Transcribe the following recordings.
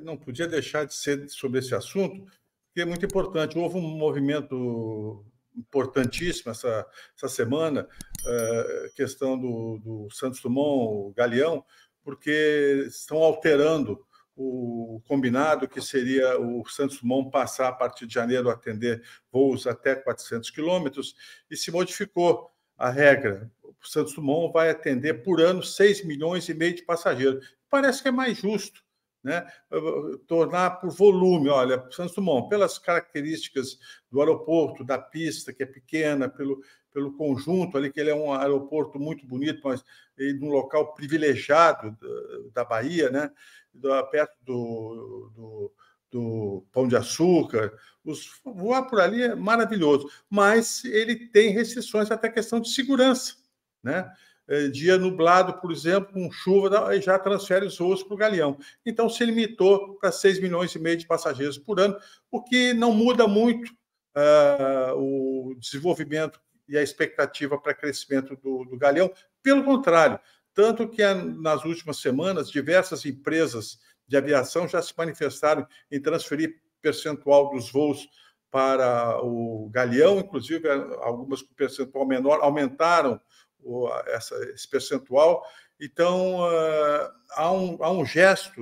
não podia deixar de ser sobre esse assunto, que é muito importante. Houve um movimento importantíssimo essa semana, questão do Santos Dumont, o Galeão, porque estão alterando o combinado, que seria o Santos Dumont passar, a partir de janeiro, a atender voos até 400 quilômetros, e se modificou a regra. O Santos Dumont vai atender por ano 6,5 milhões de passageiros. Parece que é mais justo, né? Tornar por volume. Olha, Santos Dumont, pelas características do aeroporto, da pista, que é pequena, pelo conjunto ali, que ele é um aeroporto muito bonito, mas num local privilegiado da Bahia, né? Perto do Pão de Açúcar. Voar por ali é maravilhoso, mas ele tem restrições até questão de segurança, né? Dia nublado, por exemplo, com chuva, já transfere os voos para o Galeão. Então, se limitou para 6,5 milhões de passageiros por ano, o que não muda muito o desenvolvimento e a expectativa para crescimento do Galeão. Pelo contrário, tanto que nas últimas semanas, diversas empresas de aviação já se manifestaram em transferir percentual dos voos para o Galeão, inclusive algumas com percentual menor aumentaram esse percentual. Então, há um gesto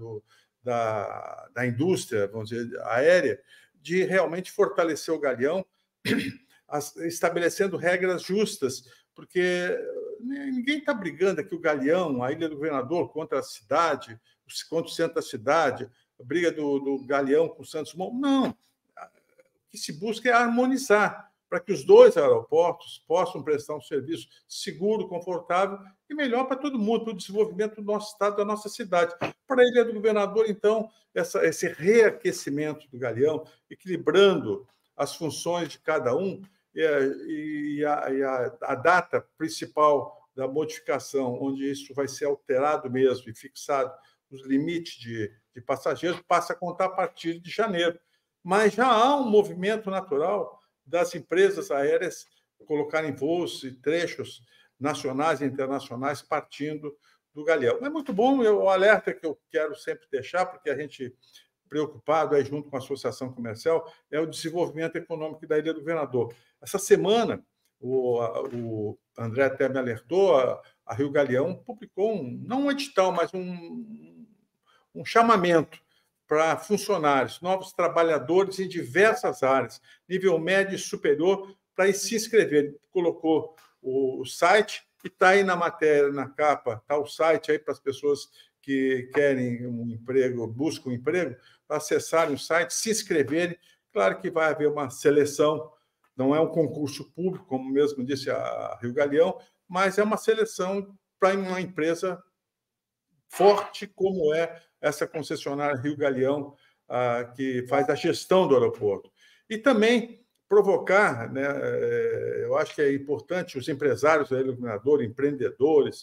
da indústria, vamos dizer, aérea, de realmente fortalecer o Galeão, estabelecendo regras justas, porque ninguém está brigando aqui o Galeão, a Ilha do Governador, contra a cidade, contra o centro da cidade, a briga do Galeão com o Santos Dumont. Não. O que se busca é harmonizar, para que os dois aeroportos possam prestar um serviço seguro, confortável e melhor para todo mundo, para o desenvolvimento do nosso estado, da nossa cidade. Para a Ilha do Governador, então, esse reaquecimento do Galeão, equilibrando as funções de cada um, e a data principal da modificação, onde isso vai ser alterado mesmo e fixado os limites de passageiros, passa a contar a partir de janeiro. Mas já há um movimento natural das empresas aéreas colocarem voos e trechos nacionais e internacionais partindo do Galeão. É muito bom, o alerta que eu quero sempre deixar, porque a gente preocupado aí junto com a Associação Comercial é o desenvolvimento econômico da Ilha do Governador. Essa semana, o André até me alertou, a Rio Galeão publicou não um edital, mas um chamamento para funcionários, novos trabalhadores em diversas áreas, nível médio e superior, para se inscrever. Colocou o site e está aí na matéria, na capa, está o site aí para as pessoas que querem um emprego, buscam um emprego, acessarem o site, se inscreverem. Claro que vai haver uma seleção, não é um concurso público, como mesmo disse a Rio Galeão, mas é uma seleção para uma empresa forte como é essa concessionária Rio Galeão, que faz a gestão do aeroporto. E também provocar, né, eu acho que é importante os empresários da Ilha do Governador, empreendedores,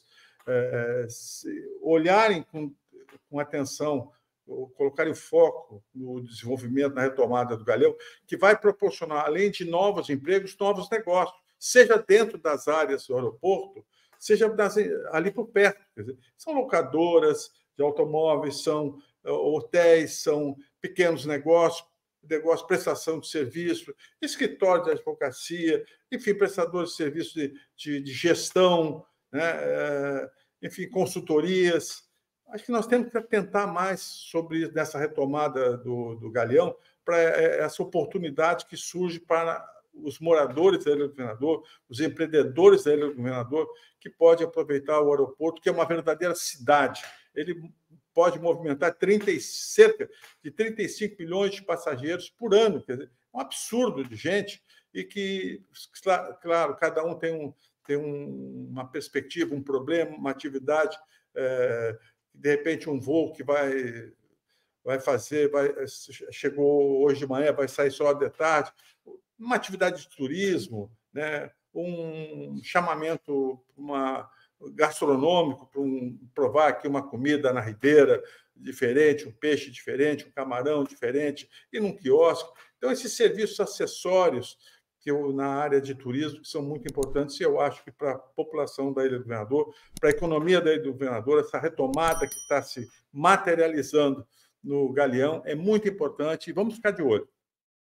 olharem com atenção, colocarem foco no desenvolvimento, na retomada do Galeão, que vai proporcionar, além de novos empregos, novos negócios, seja dentro das áreas do aeroporto, seja ali por perto. Quer dizer, são locadoras de automóveis, são hotéis, são pequenos negócios, prestação de serviço, escritório de advocacia, enfim, prestadores de serviço de gestão, né? Enfim, consultorias. Acho que nós temos que atentar mais sobre essa retomada do Galeão, para essa oportunidade que surge para os moradores da Ilha do Governador, os empreendedores da Ilha do Governador, que podem aproveitar o aeroporto, que é uma verdadeira cidade. Ele pode movimentar cerca de 35 milhões de passageiros por ano. Quer dizer, um absurdo de gente, e que, claro, cada um tem uma perspectiva, um problema, uma atividade, de repente um voo que vai fazer, chegou hoje de manhã, vai sair só de tarde, uma atividade de turismo, né? Um chamamento gastronômico, para provar aqui uma comida na Ribeira diferente, um peixe diferente, um camarão diferente, e num quiosque. Então, esses serviços acessórios na área de turismo, que são muito importantes, e eu acho que para a população da Ilha do Governador, para a economia da Ilha do Governador, essa retomada que está se materializando no Galeão, é muito importante. Vamos ficar de olho.